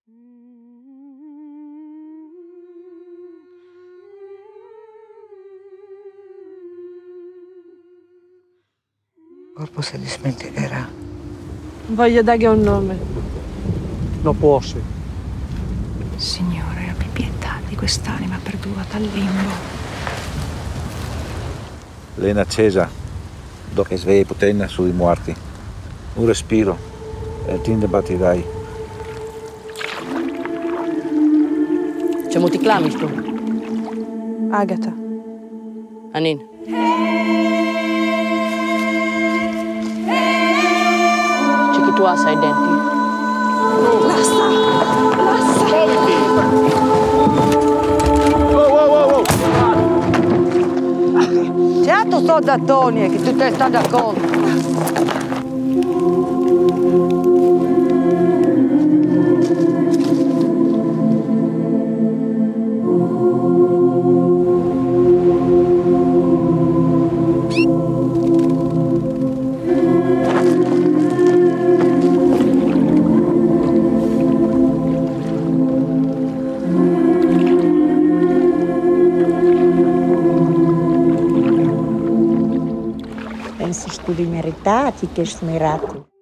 Il corpo si dimenticherà. Voglio dargli un nome. Non posso. Signore, abbi pietà di quest'anima perduta al limbo. Lena accesa, dopo che svegli potenza sui morti. Un respiro e ti battirai. Čemu ti klamiš tu? Agata. Anin. Ciki tu asa i denti. Basta! Basta! Certo sto da Tony che tu te stai d'accordo. Pensi studi meritati che smerati.